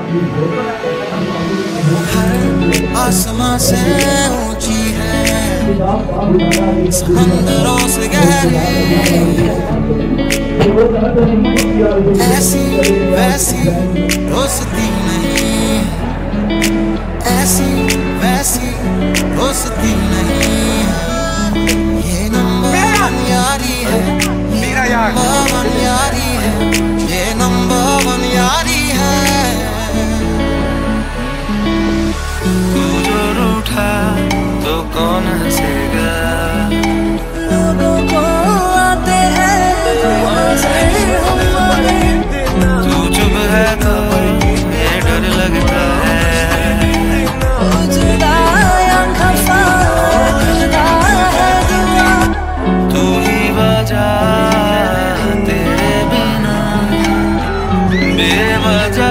हर आसमां से ऊंची है, समंदरों से गहरी, ऐसी वैसी दोस्ती नहीं, ऐसी वैसी दोस्ती नहीं। ये नंबर वन यारी है, नंबर वन यारी है, ये नंबर वन यारी है। तू जो रूठा तो कौन हंसेगा, लोगों को आते हैं तू चुप है तो ये डर लगता है, जुदा या खफा जुदा है दुआ, तू ही वजह तेरे बिना बेवजह